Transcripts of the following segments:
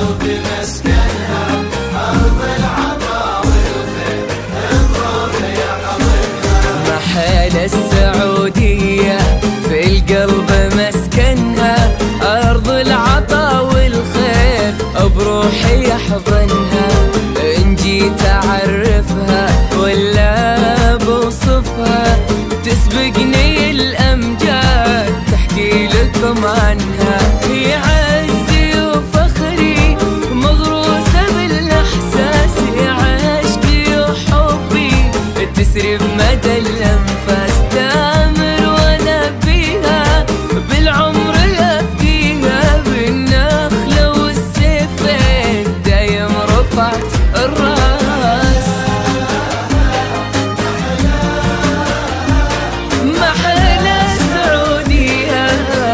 قلبي مسكنها أرض العطا والخير بروحي أحضنها. محل السعودية في القلب مسكنها أرض العطا والخير بروحي أحضنها. إن جيت أعرفها ولا بوصفها تسبقني الأمجاد تحكي لكم عنها. هي عزي وفخري مغروسة بالإحساس، عشقي وحبي تسري بمدى الأنفاس. تامر وأنا بيها بالعمر أبديها، بالنخلة والسيفين دايم رفعت الراس. محل السعودية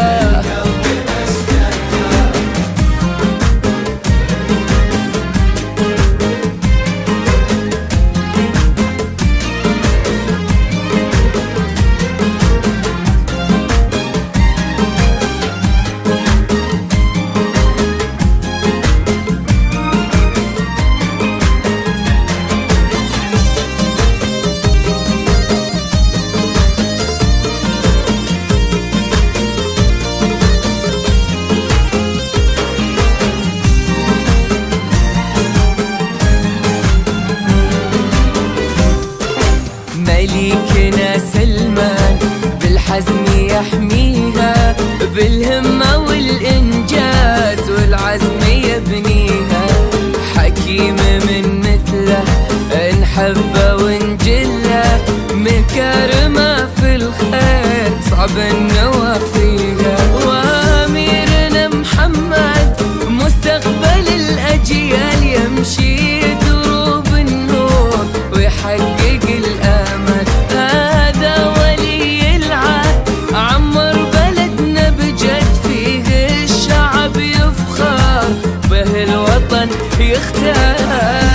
مليكنا سلمان بالحزم يحميها، بالهمة والإنجاز والعزم يبنيها. حكيم من مثله نحبه ونجله، مكارمة في الخير صعب نوافيها. وأميرنا محمد مستقبل الأجيال يمشي دروب النور ويحقق الآمال. هذا ولي العهد عمر بلدنا بجد، فيه الشعب يفخر به الوطن يختال.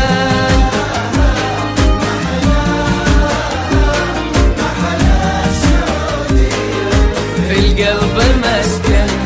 في القلب مسكن